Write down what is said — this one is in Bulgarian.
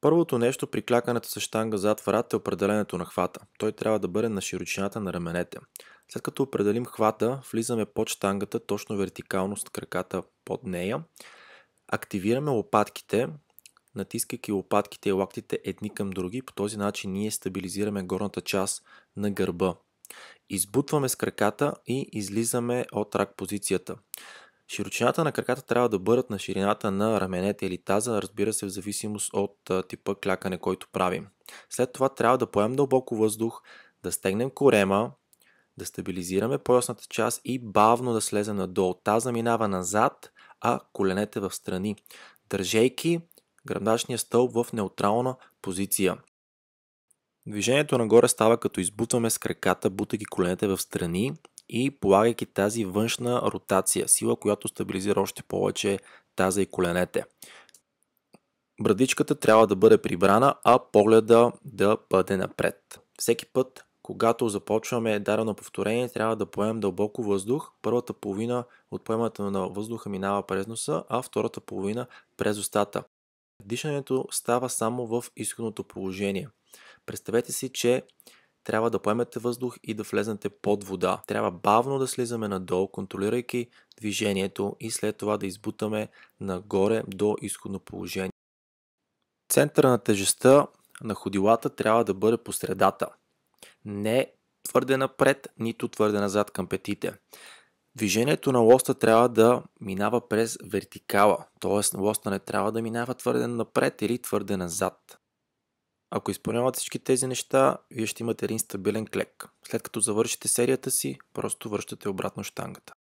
Първото нещо при клякането с щанга зад врат е определенето на хвата. Той трябва да бъде на широчината на раменете. След като определим хвата, влизаме под щангата точно вертикално с краката под нея. Активираме лопатките, натискайки лопатките и лактите едни към други. По този начин ние стабилизираме горната част на гърба. Избутваме с краката и излизаме от рак позицията. Широчината на краката трябва да бъдат на ширината на раменете или таза, разбира се, в зависимост от типа клякане, който правим. След това трябва да поемем дълбоко въздух, да стегнем корема, да стабилизираме поясната част и бавно да слезем надолу. Таза минава назад, а коленете в страни, държейки гръбначния стълб в неутрална позиция. Движението нагоре става като избутваме с краката, бутайки коленете в страни и полагайки тази външна ротация, сила, която стабилизира още повече таза и коленете. Брадичката трябва да бъде прибрана, а погледа да бъде напред. Всеки път, когато започваме дадено повторение, трябва да поемем дълбоко въздух. Първата половина от поемането на въздуха минава през носа, а втората половина през устата. Дишането става само в изходното положение. Представете си, че трябва да поемете въздух и да влезнете под вода. Трябва бавно да слизаме надолу, контролирайки движението и след това да избутаме нагоре до изходно положение. Центъра на тежестта на ходилата трябва да бъде по средата. Не твърде напред, нито твърде назад към петите. Движението на лоста трябва да минава през вертикала, т.е. лоста не трябва да минава твърде напред или твърде назад. Ако изпълнявате всички тези неща, вие ще имате един стабилен клек. След като завършите серията си, просто връщате обратно щангата.